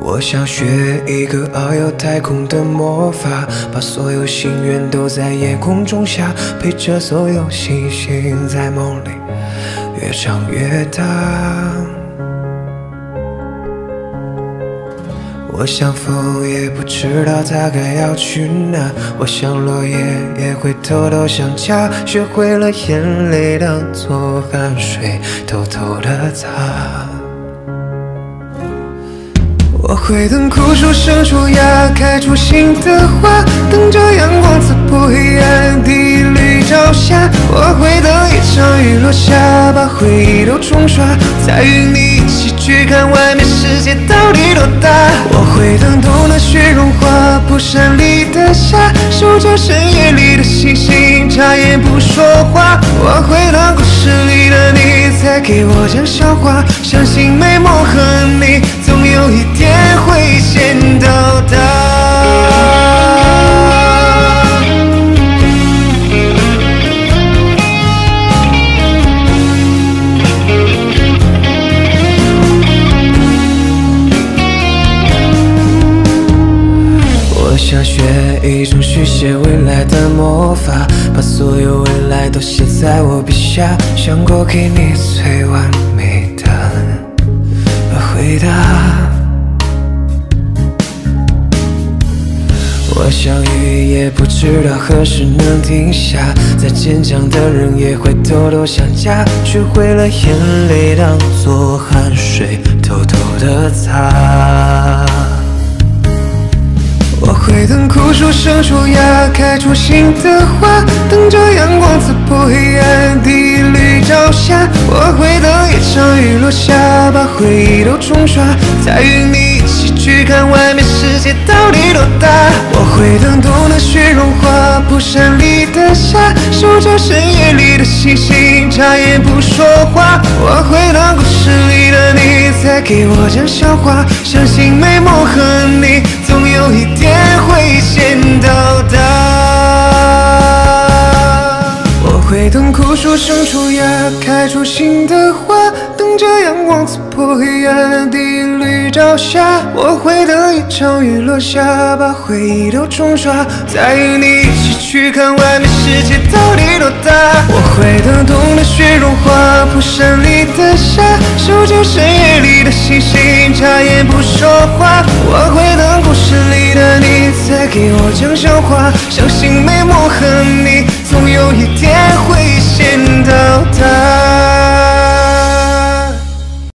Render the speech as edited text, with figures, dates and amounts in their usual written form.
我想学一个遨游太空的魔法，把所有心愿都在夜空中下，陪着所有星星在梦里越长越大。我想风也不知道它该要去哪，我想落叶也会偷偷想家，学会了眼泪当作汗水偷偷的擦。我会等枯树生出芽，开出新的花，等着阳光刺破黑暗，第一缕朝霞。我会等一场雨落下，把回忆都冲刷，再与你一起去看外面世界到底多大。我会等冬的雪融化，蒲扇里的夏，守着深夜里的星星，眨眼不说话。我会等故事里的你再给我讲笑话，相信美梦和你总有一天会先到达。我想学一种续写未来的魔法，把所有未来都写在我笔下，想过给你最完美的回答。我想雨也不知道何时能停下，再坚强的人也会偷偷想家，学会了眼泪当作汗水偷偷的擦。我会等枯树生出芽，开出新的花，等着阳光刺破黑暗，第一缕朝霞。我会等一场雨落下，把回忆都冲刷，再与你一起去看外面世界到底多大。我会等冬的雪融化，蒲扇里的夏，守着深夜里的星星，眨眼不说话。我会等故事里的你再给我讲笑话，相信美梦和你总有一天会先到达。我会等枯树生出芽，开出新的花，等着阳光刺破黑暗，第一缕朝霞。我会等一场雨落下，把回忆都冲刷，再与你一起去看外面世界到底多大。我会等冬的雪融化，蒲扇里的夏，守着深夜里的星星，眨眼不说话。我会等故事里的你再给我讲笑话，相信美梦